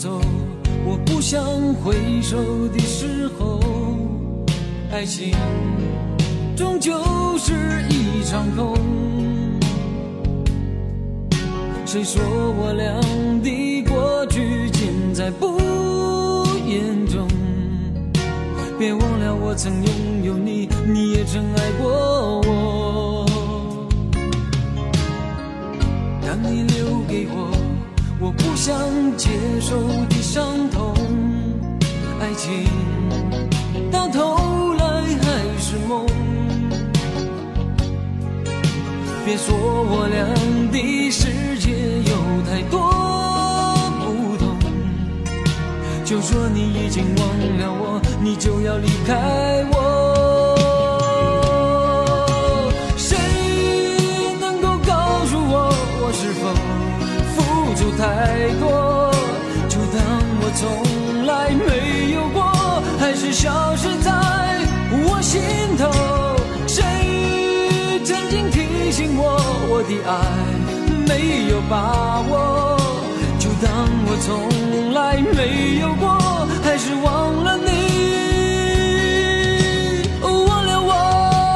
走，我不想回首的时候，爱情终究是一场空。谁说我俩的过去尽在不言中？别忘了我曾拥有你，你也曾爱过我。当你留给我我不想接受的伤痛，爱情到头来还是梦。别说我俩的世界有太多不同，就说你已经忘了我，你就要离开我。谁能够告诉我，我是否付出太多，就当我从来没有过，还是消失在我心头。谁曾经提醒我，我的爱没有把握，就当我从来没有过，还是忘了你，忘了我。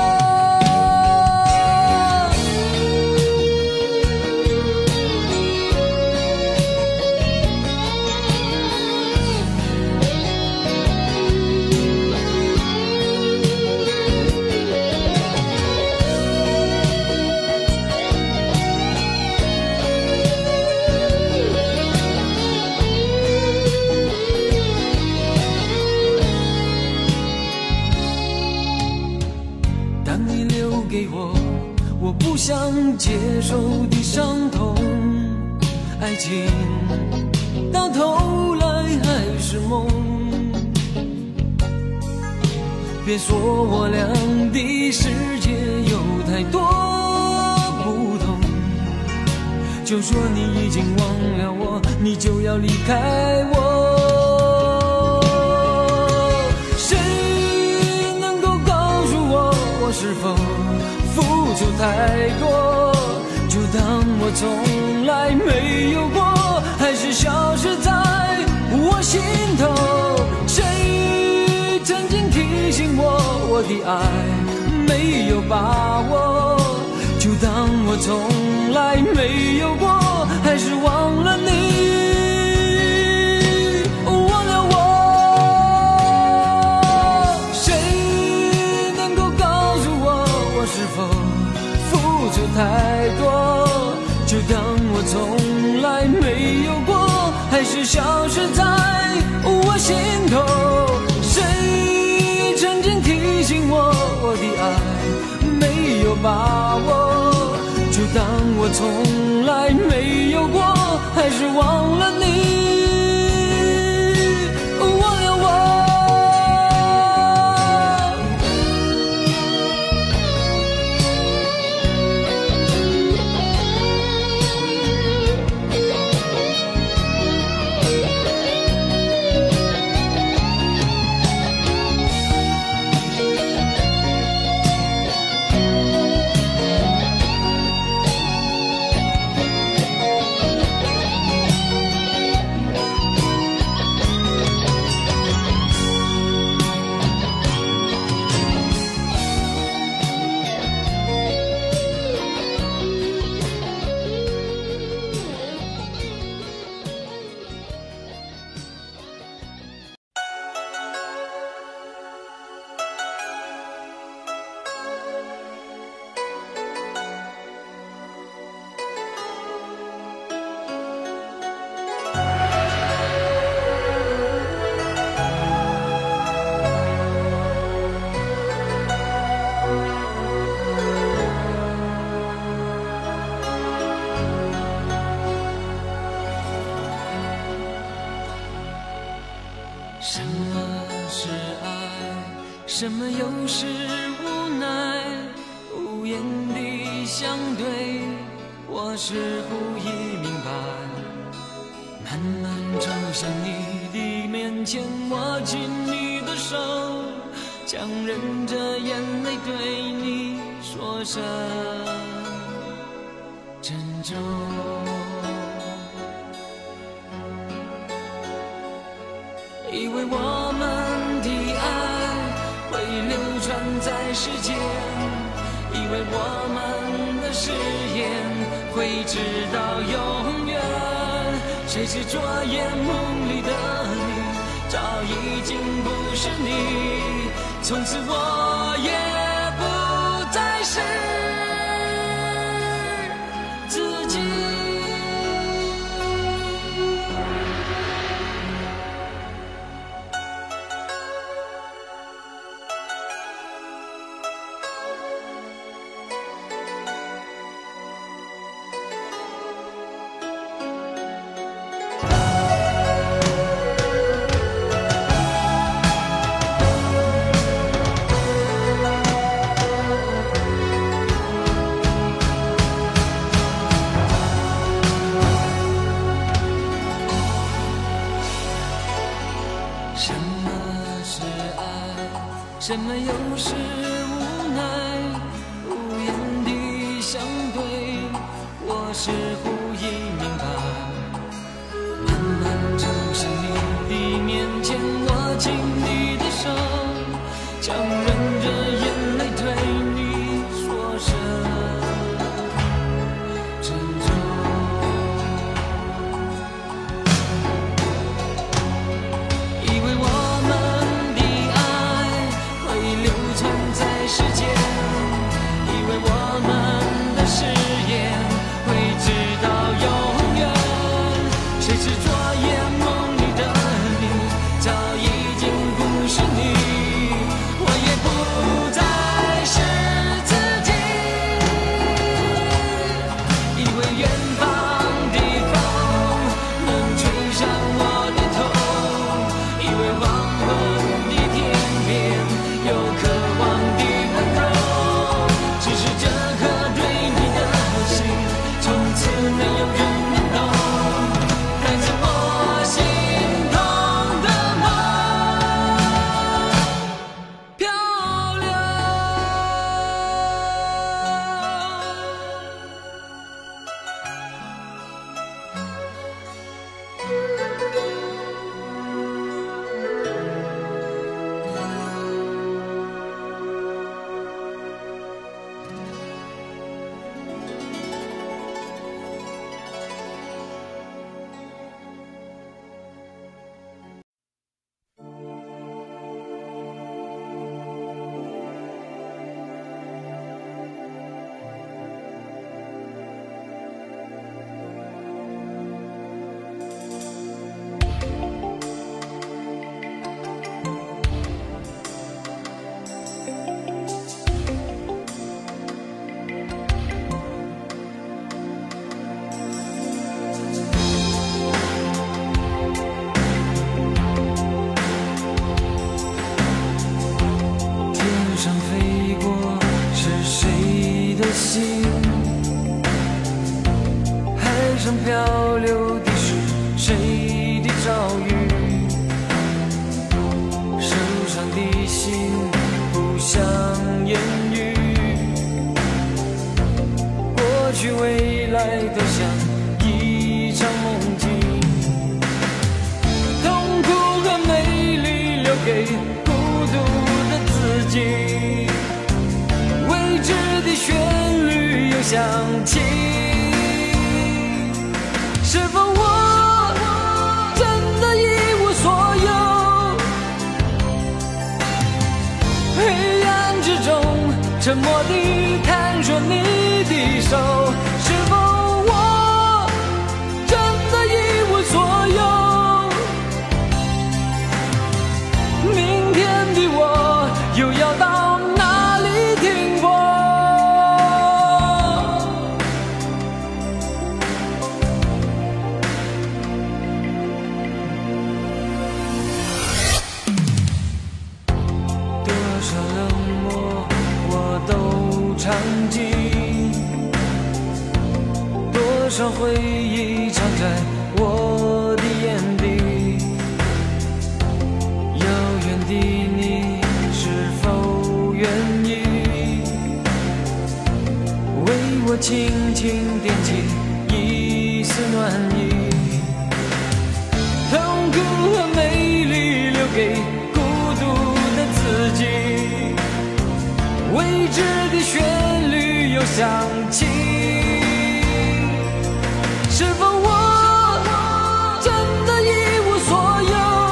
我不想接受的伤痛，爱情到头来还是梦。别说我俩的世界有太多不同，就说你已经忘了我，你就要离开我。谁能够告诉我，我是否付出太多，就当我从来没有过，还是消失在我心头。谁曾经提醒我，我的爱没有把握，就当我从来没有过，还是忘了你，忘了我。谁能够告诉我，我是否付出太多，就当我从来没有过，还是消失在我心头。谁曾经提醒我，我的爱没有把握，就当我从来没有过，还是忘了你，忘了我。什么是爱？什么又是无奈？无言的相对，我似乎已明白。慢慢走向你的面前，握紧你的手，强忍着眼泪对你说声珍重。 以为我们的爱会流传在世间，以为我们的誓言会直到永远。谁知昨夜梦里的你早已经不是你，从此我也不再是自己。什么又是无奈，无言的相对，我似乎已明白。慢慢走向你的面前，握紧你的手，强忍着眼泪对你说声珍重。以为我世间，以为我们的誓言会直到永远。谁知昨夜梦里的你早已经不是你，我也不再是自己。以为远方的风能吹上我的头，以为黄昏的天边有渴望的没有人能懂，带着我心痛的梦漂流。漂流的是谁的遭遇？受伤的心不想言语，过去未来都像一场梦境，痛苦和美丽留给孤独的自己，未知的旋律又响起。是否我真的一无所有？黑暗之中沉默地探索你的手。是否我真的一无所有？明天的我又要到哪里停泊？尝尽多少回忆藏在我的眼底，遥远的你是否愿意为我轻轻点起一丝暖意？痛苦和美丽想起，是否我真的一无所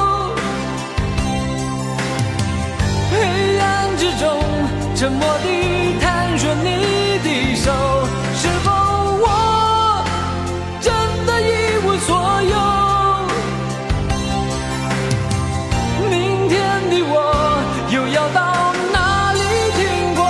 有？黑暗之中，沉默地探索你的手，是否我真的一无所有？明天的我又要到哪里停泊？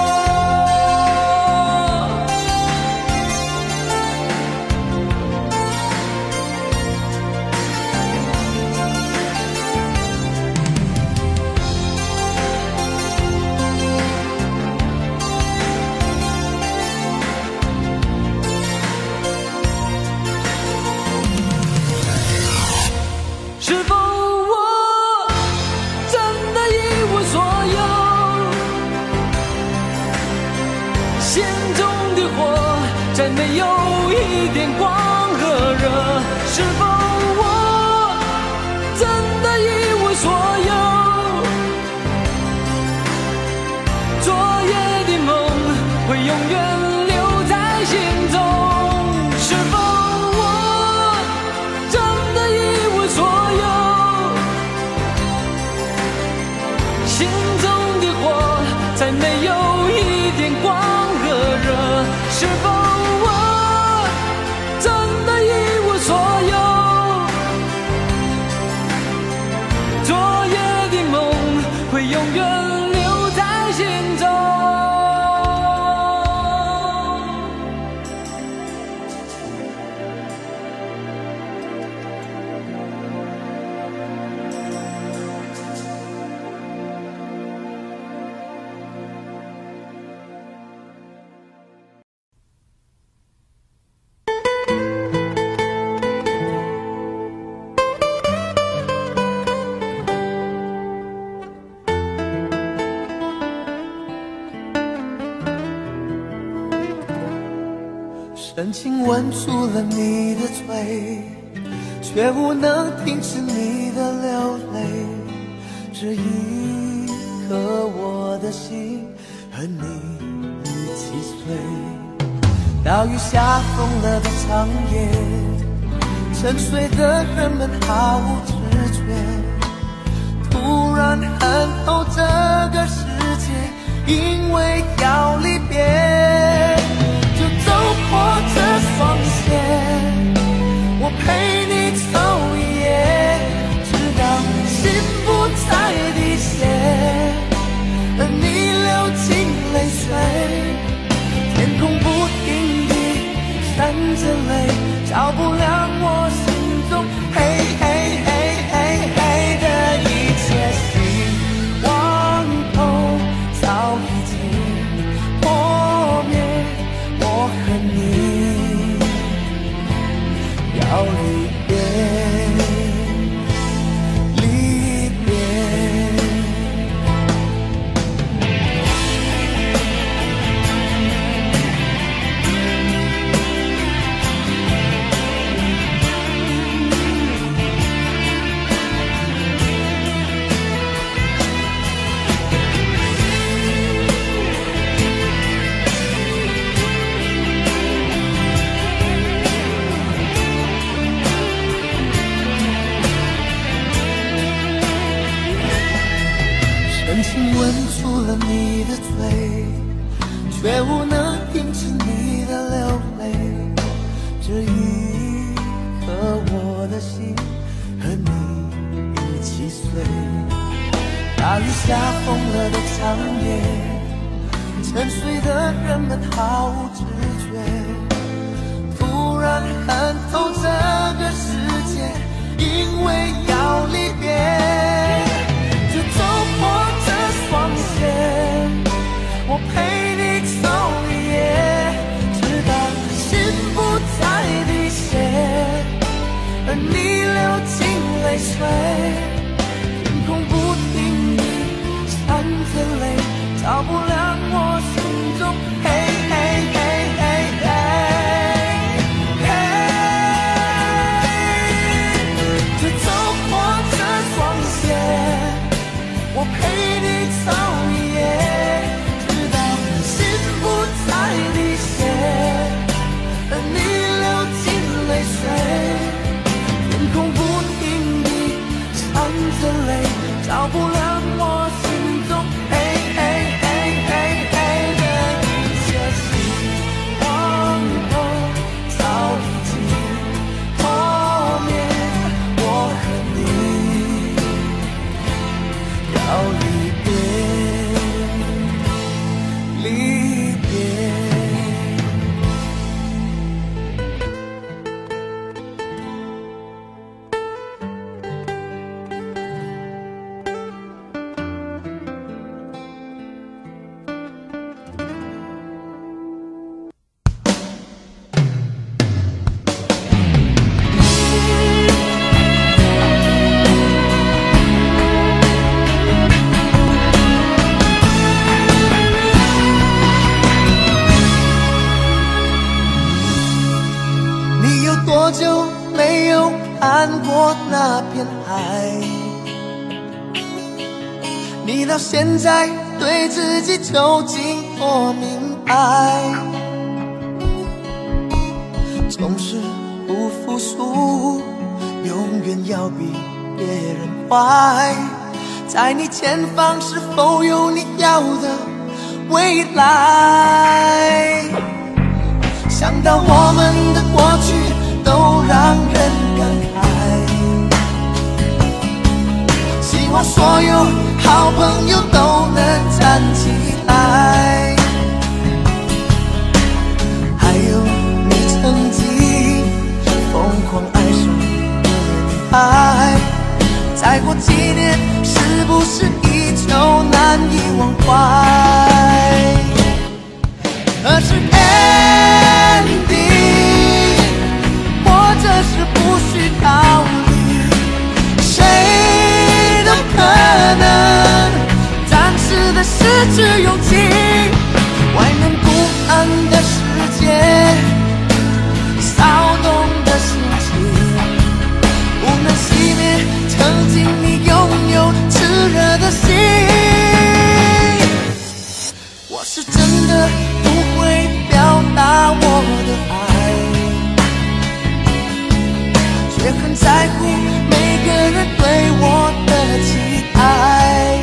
是否我真的一无所有？心中的火再没有一点光和热，是否我真的一无所有？昨夜的梦会永远留在心中，是否我真的一无所有？心中的火再没有一点光和热，是否我真的一无所有？昨夜的梦会永远留在心中。 深情吻住了你的嘴，却无能停止你的流泪。这一刻，我的心和你一起碎。大雨下疯了的长夜，沉睡的人们毫无知觉，突然看透这个世界，因为要离别。走破这双鞋，我陪你走一夜，直到心不再滴血，而你流尽泪水。天空不停地闪着泪，照不亮我心中黑黑黑黑黑的一切。希望都早已经破灭，我和你要离别，离别。深情吻住了你的嘴，却无能停止你的流泪。这一刻，我的心和你一起碎。大雨下疯了的长夜，沉睡的人们毫无知觉，突然看透这个世界，因为要离别。就走破这双鞋，我陪你走一夜，直到心不再滴血，而你流尽泪水。天空不停地闪着泪，照不亮我心中黑黑黑黑黑黑。就走破这双鞋，我陪你走一夜，直到心不再滴血， 看过那片海，你到现在对自己究竟多明白？总是不服输，永远要比别人坏。在你前方是否有你要的未来？想到我们的过去都让人感慨，希望所有好朋友都能站起来。还有你曾经疯狂爱上的女孩，再过几年是不是依旧难以忘怀？可是 ending 或者是不需考虑，谁都可能暂时的失去勇气。外面不安的世界，骚动的心情，不能熄灭曾经你拥有炽热的心。我是真的不会表达我的爱，却很在乎每个人对我的期待。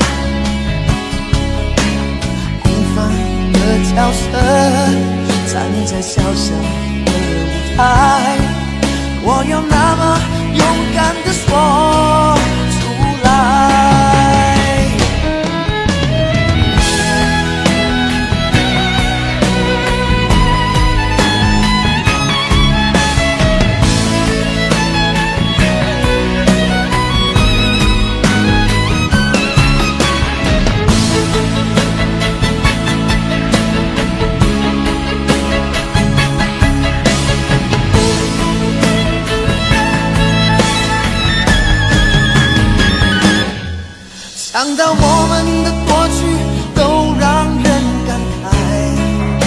平凡的角色站在小小的舞台，我要那么勇敢地说出来。想到我们的过去都让人感慨，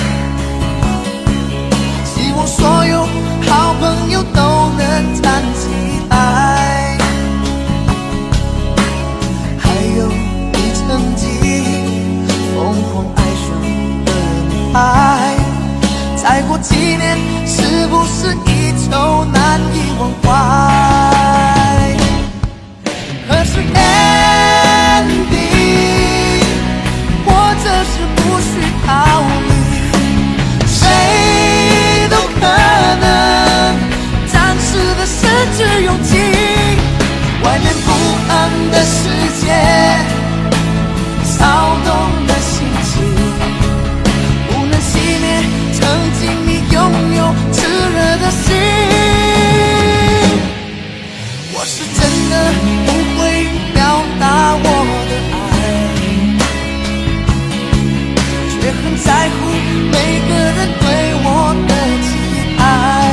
希望所有好朋友都能站起来。还有你曾经疯狂爱上的女孩，再过几年是不是依旧难以忘怀？可是或者是不需考虑，谁都可能暂时的失去勇气。外面不安的世界，骚动的心情，不能熄灭曾经你拥有炽热的心。我是真的不会表达我的爱，却很在乎每个人对我的期待。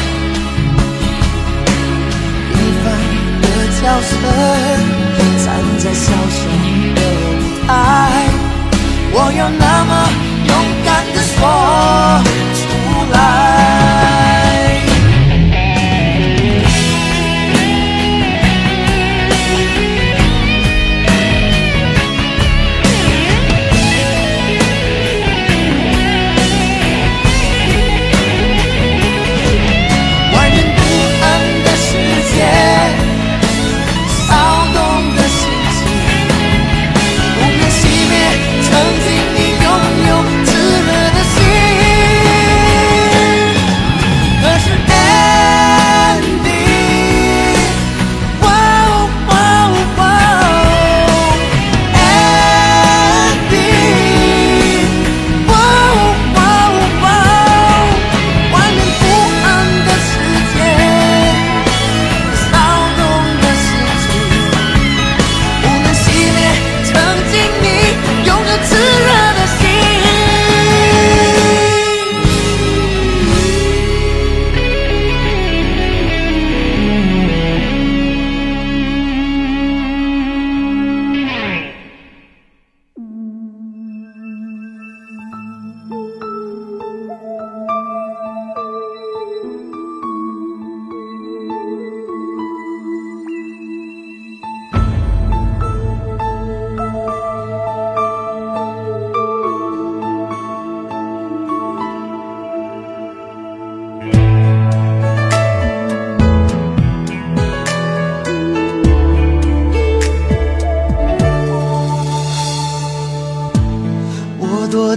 平凡的角色站在小小的舞台，我要那么勇敢地说出来。曾经你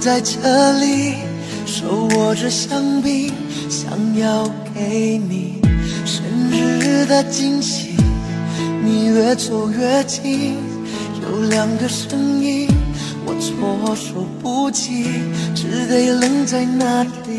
在这里，手握着香槟，想要给你生日的惊喜。你越走越近，有两个声音，我措手不及，只得愣在那里。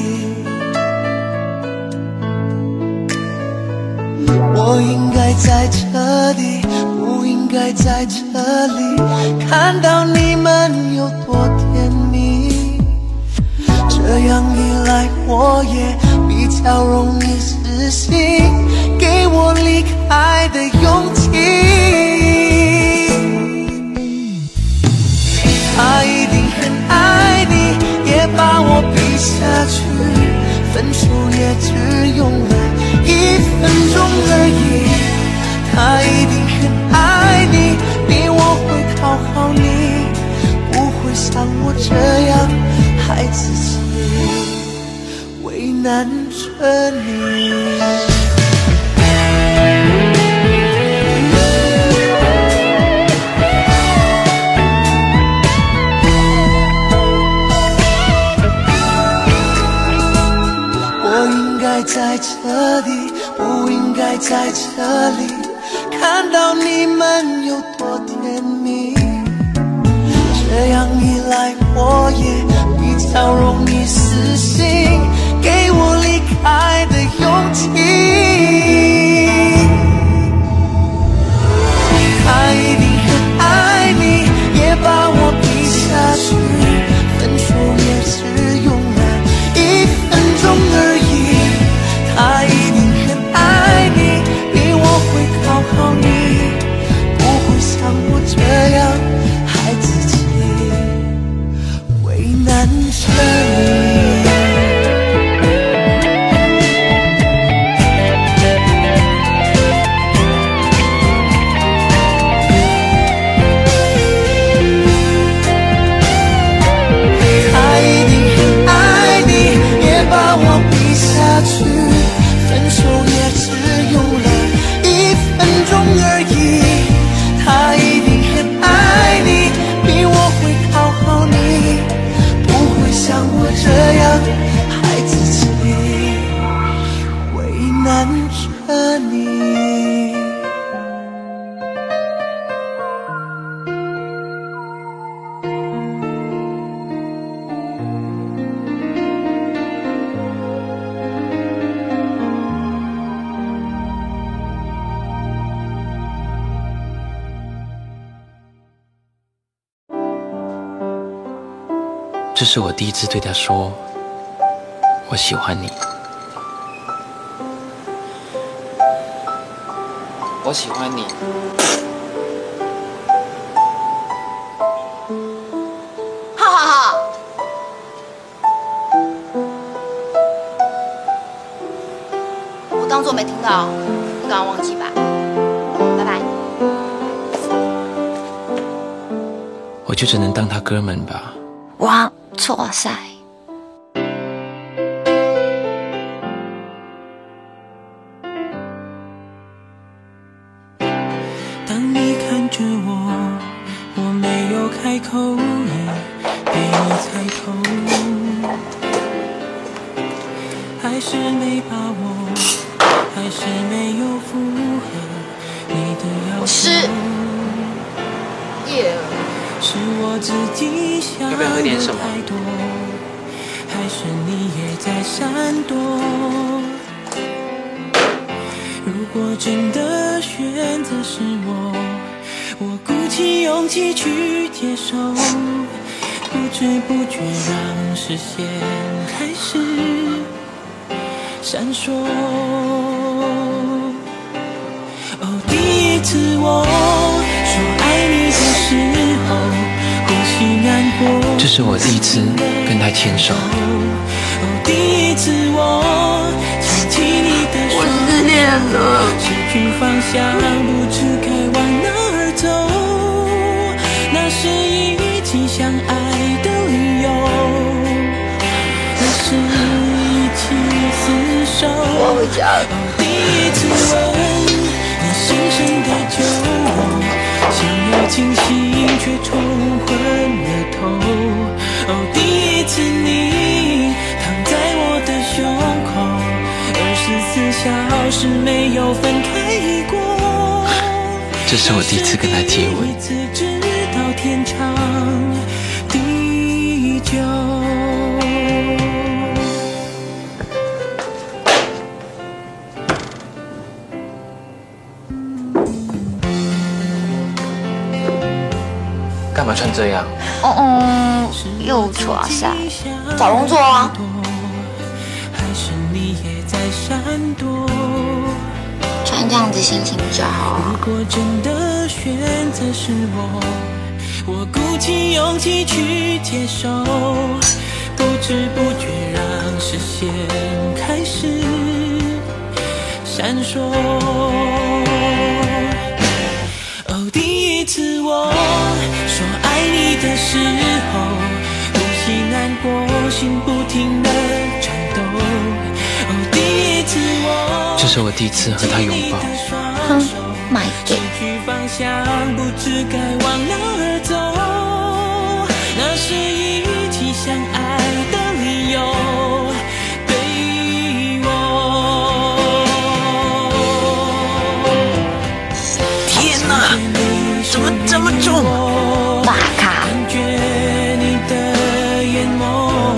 我应该在这里，不应该在这里，看到你们有多甜蜜。这样一来，我也比较容易死心，给我离开的勇气。他一定很爱你，也把我比下去，分手也只用了1分钟而已。他一定很爱你，比我会讨好你，不会像我这样害自己，为难着你。在这里，不应该在这里，看到你们有多甜蜜。这样一来，我也比较容易死心，给我离开的勇气。他一定很爱你，也把我比下去，分手也只用了1分钟而已。他一定很爱你，比我会讨好你，不会像我这样害自己，为难着你。他一定很爱你，也把我比下去，分手也只用了1分钟而已。他一定很爱你，比我会讨好你，不会像我这样害自己，为难着你。 这是我第一次对他说我喜欢你。我喜欢你。 哈哈哈！我当作没听到，你刚刚忘记吧？拜拜。 我就只能当他哥们吧。 哇，错塞！ 当你看着我，我没有开口，也被你猜透，还是没把握，还是没有符合你的要求。是我自己想的太多，还是你也在闪躲？如果真的选择是我鼓起勇气去接受，不知不觉让视线开始闪烁。哦，第一次我说爱你的时候，或许难过。 这是我第一次跟他牵手。 哦，第一次我牵起你的手， 我失恋了， 失去方向，不知该往哪儿走。那是一起相爱的理由，那是一起厮守。 我要回家了。 哦，第一次吻你深深的酒窝，想要清醒却冲昏了头。哦。 没有分开过。 这是我第一次跟他接吻。 直到天长地久。 干嘛穿这样？ 又耍晒，找工作啊。穿这样子心情比较好啊。如果真的选择是我鼓起勇气去接受，不知不觉让视线开始闪烁。哦，第一次我说爱你的时候，呼吸难过，心不停地颤抖。哦，第一次我， 这是我第一次和他拥抱。 哼，买给。方向不知该往哪儿走，那是一起相爱的理由。对我， 天哪，怎么这么重？ 大卡。 感觉你的眼眸，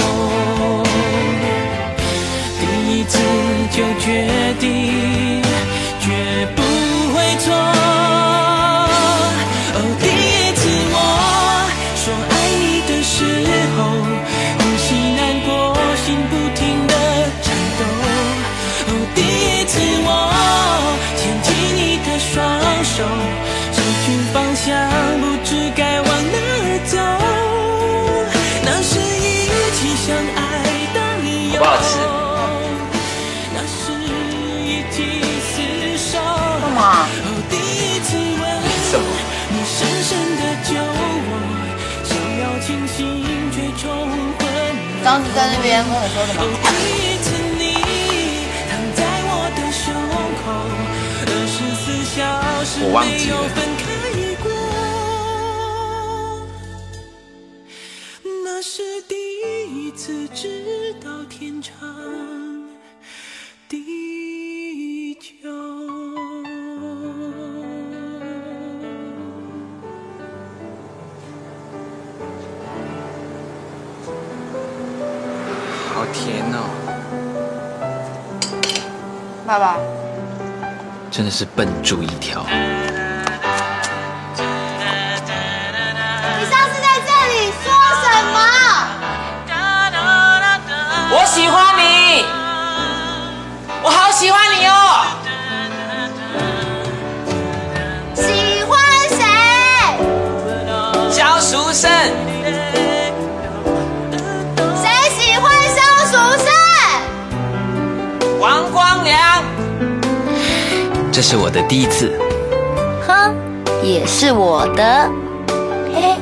第一次就决定，绝不会错。失去方向，不知该往哪儿走，那是一起相爱的理由。 不好吃。 那是一起厮守。 干嘛？ 第一次吻， 什么？ 你深深的救我，想要清醒却冲昏。 当时在那边跟我说什么？ 第一次你躺在我的胸口，24小时没有分开过，那是第一次知道天长地久。 好甜哦！ 爸爸。 真的是笨猪一条。 你上次在这里说什么？ 我喜欢你，我好喜欢你哦。 喜欢谁？ 萧淑慎。 谁喜欢萧淑慎？ 王光良。 这是我的第一次。 哼，也是我的。嘿嘿。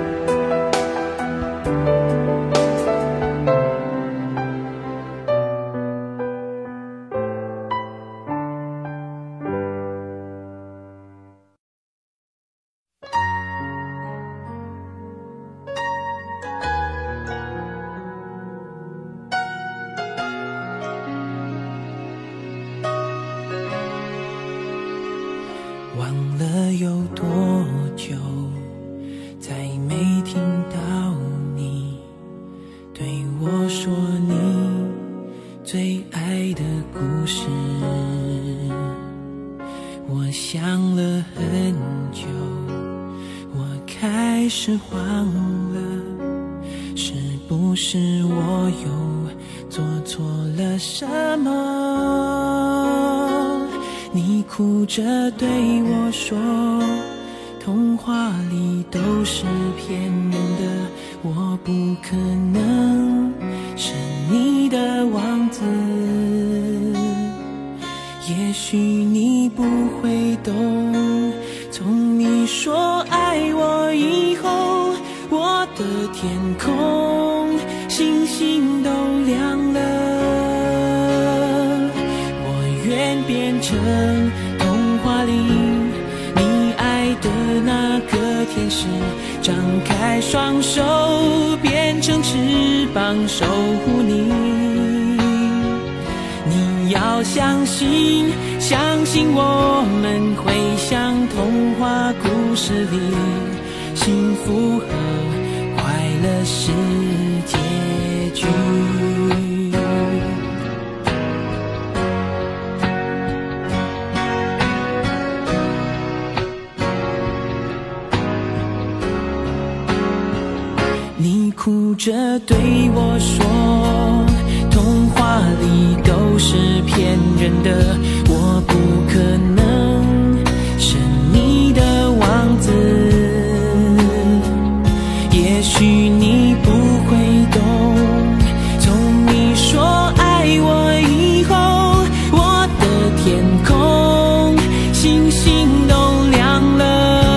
忘了有多久，再没听到你对我说你最爱的故事。我想了很久，我开始慌了，是不是我又做错了什么？你哭着对我说，童话里都是骗人的，我不可能是你的王子。也许你不会懂，从你说爱我以后，我的天空星星都亮了。我愿变成童话里你爱的那个天使，张开双手变成翅膀守护你。你要相信，相信我们会像童话故事里，幸福和快乐是结局。你哭着对我说，童话里都是骗人的，我不可能是你的王子。也许你不会懂，从你说爱我以后，我的天空星星都亮了。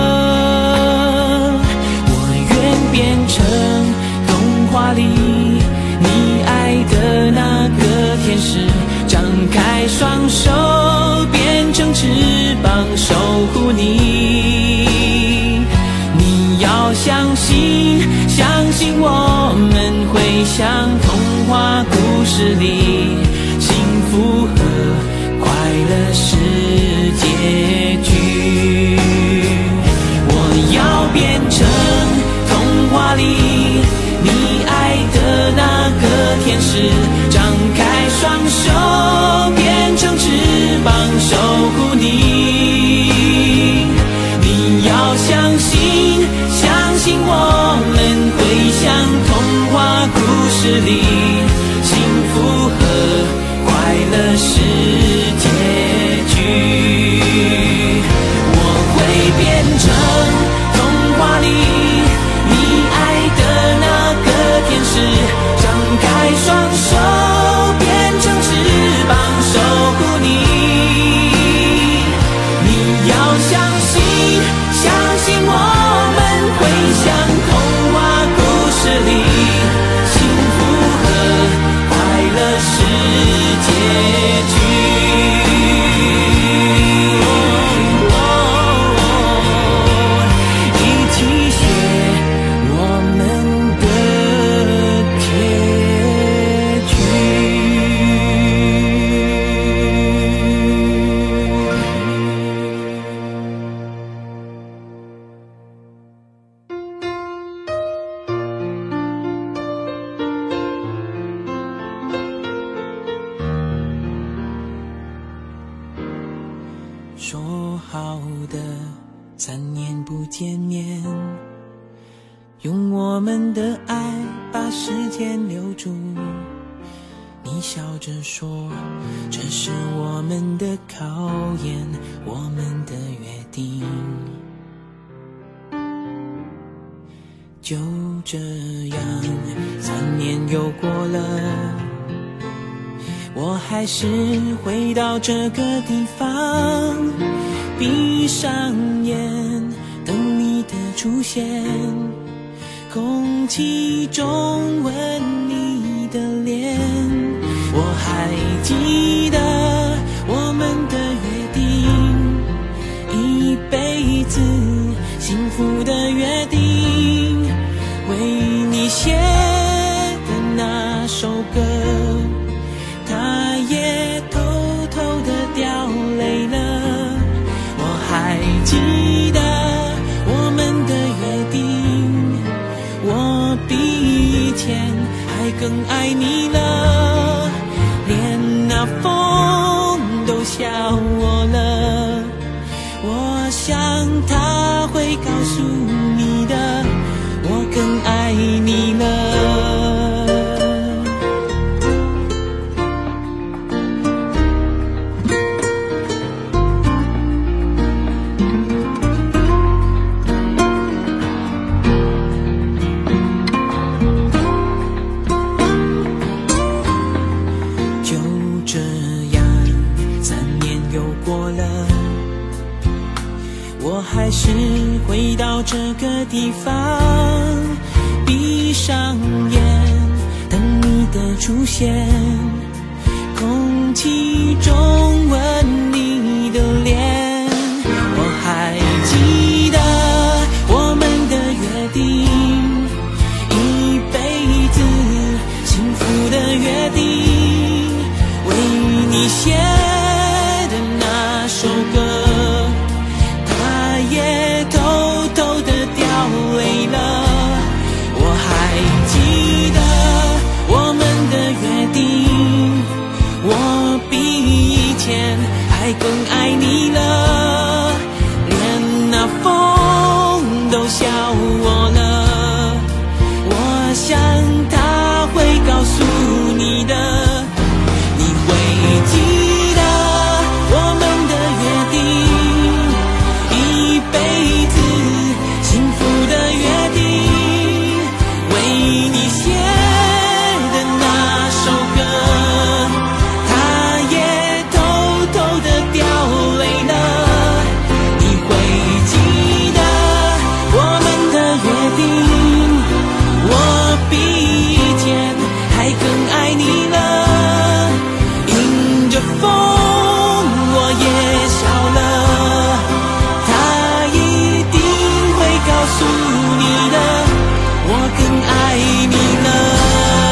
我愿变成童话里你爱的那个天使，张开双手变成翅膀守护你。你要相信，相信我们会像童话故事里，幸福和快乐是结局。我要变成童话里你爱的那个天使，张开双手变成翅膀守护你。你要相信，相信我们会像童话故事里，幸福和快乐是结局。我会变成童话里你爱的那个天使，张开双手变成翅膀守护你。你要相信，相信我们会像童话故事里，幸福和快乐是结局。一起写我们的结局。说好的3年不见面，用我们的爱把时间留住。你笑着说，这是我们的考验，我们的约定。就这样3年又过了，我还是回到这个地方，闭上眼等你的出现，空气中吻你的脸。我还记得我们的约定，一辈子幸福的约定，为你写的那首歌，他也偷偷地掉泪了。我还记得我们的约定，我比以前还更爱你了，连那风都笑我了。我想他会告诉你的，我更爱你了。我还是回到这个地方，闭上眼等你的出现，空气中吻你的脸。我还记得我们的约定，一辈子幸福的约定，为你写的那首首歌，它也偷偷地掉泪了。我还记得我们的约定，我比以前还更爱你了，连那风都笑我了。我想他会告诉你的，你会记得我们的约定，一辈子幸福的约定，为你写的那首歌，它也偷偷地掉泪了。你会记得我们的约定，我比以前还更爱你了，迎着风我也笑了，他一定会告诉你的，我更爱你了。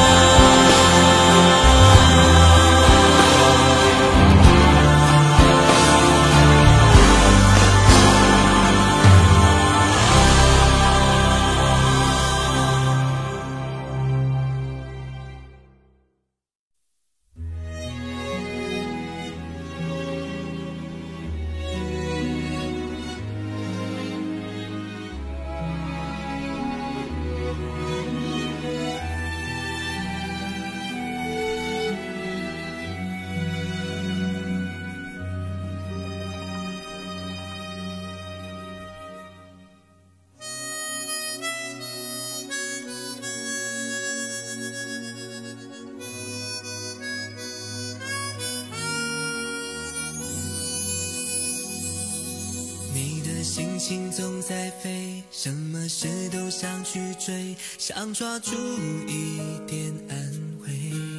心情总在飞，什么事都想去追，想抓住一点安慰。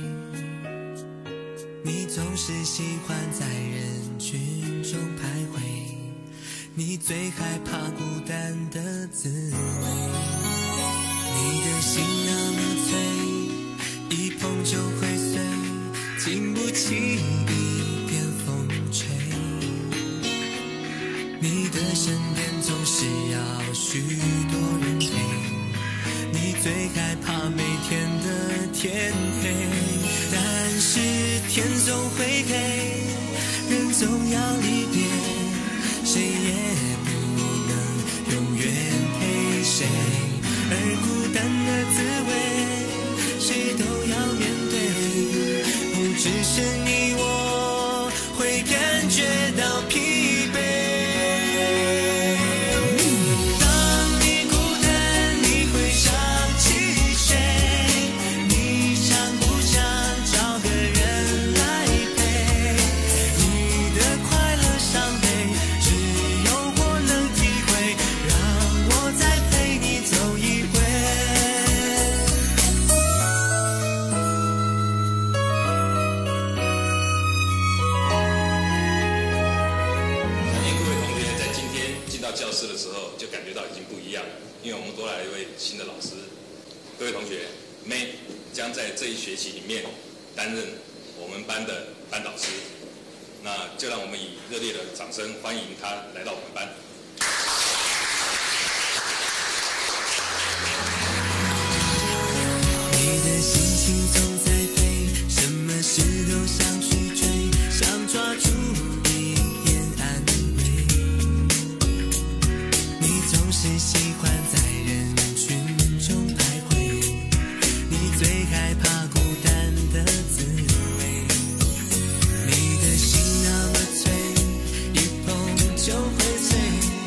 你总是喜欢在人群中徘徊，你最害怕孤单的滋味。你的心那么脆，一碰就会碎，经不起一点风吹。你的身边总是要许多人陪，你最害怕每天的天黑。但是天总会黑，人总要离别，谁也不能永远陪谁。而孤单的滋味，谁都要面对，不只是你我会感觉到疲惫。 教室的时候就感觉到已经不一样了，因为我们多来了一位新的老师。各位同学 ，May 将在这一学期里面担任我们班的班导师，那就让我们以热烈的掌声欢迎他来到我们班。 你的心情总在飞，什么事都想去追，想抓住一点安慰。你总是喜欢在人群中徘徊，你最害怕孤单的滋味。你的心那么脆，一碰就会碎。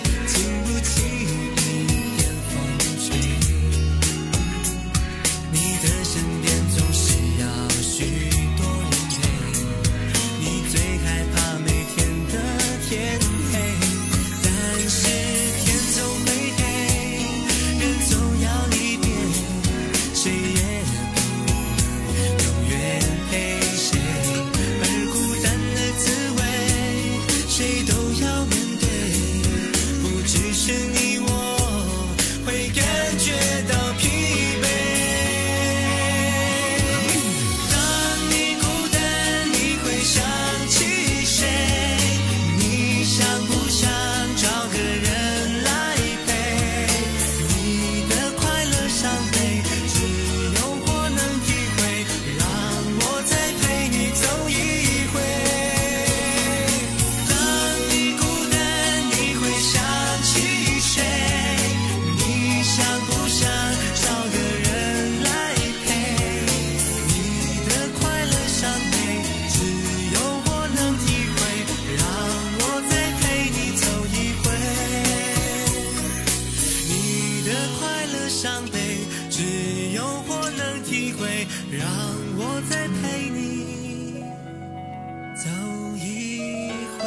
让我再陪你走一回。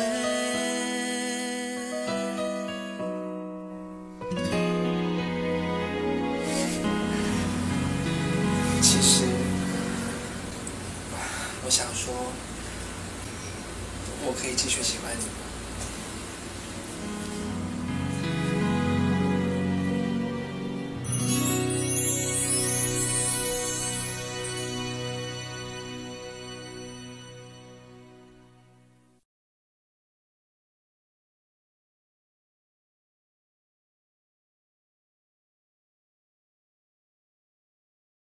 其实我想说，我可以继续喜欢你。